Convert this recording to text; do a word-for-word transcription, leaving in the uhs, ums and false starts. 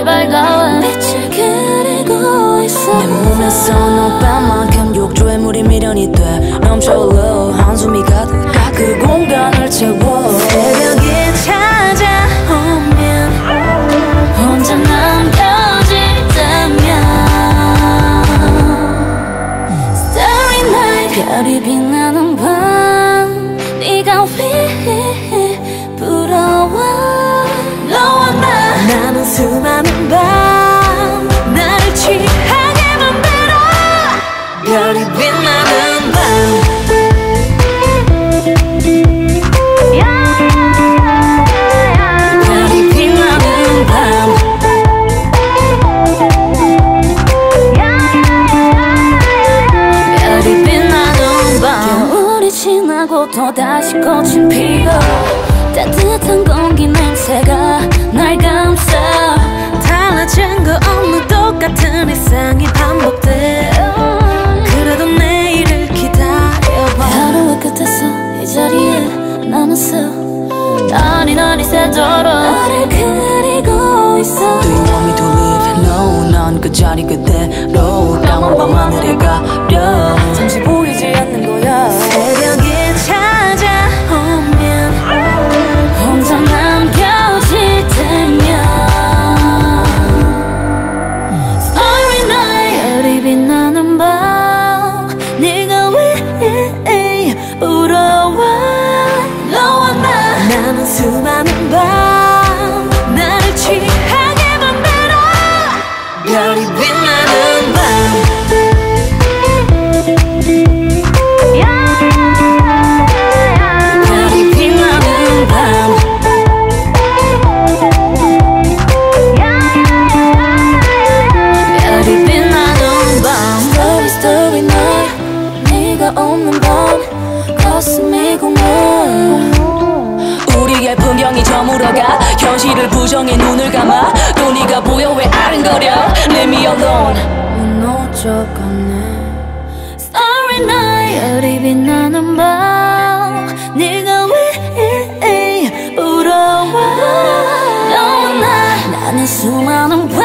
밤이 밝아와 빛을 그리고 있어. 내 몸에서 너만큼 욕조에 물이 미련이 돼 넘쳐흘러 한숨이 가득 그 공간을 채워. 새벽이 찾아오면 혼자 남겨질 때면 Starry night 별이 빛나는 밤 네가 왜 부러워. 너와 나 나는 수많은 밤 나를 취하게 만들어. 별이 빛나는 밤 별이 빛나는 밤 별이 빛나는 밤 겨울이 지나고 또다시 꽃은 피고 따뜻한 공기 냄새가 날 감싸. 달라진 거 없는 똑같은 일상이 반복돼. 그래도 내일을 기다려봐. 하루의 끝에서 이 자리에 남았어. 아니 난 이새도록 나를 그리고 있어. Do you want me to live? No, 난 그 자리 그대로 까만 밤 하늘에 가려 잠시 보이지 않는 거야. 새벽이 찾아오면 혼자 남겨질 때면 Starry night 별이 빛나는 밤 네가 왜 부러워. 너와 나 나는 수많은 밤 나를 취하게 만들어. 별이 빛나는 밤 별이 빛나는 밤 별이 빛나는 밤 Starry starry night 네가 없는 밤 가슴이 공허. 우리의 풍경이 저물어가 현실을 부정해 눈을 감아 또 네가 보여 왜 아른거려. Leave me alone. 무너져가네. Starry night 별이 빛나는 밤 네가 왜 부러워. 너와 나 나는 수많은 밤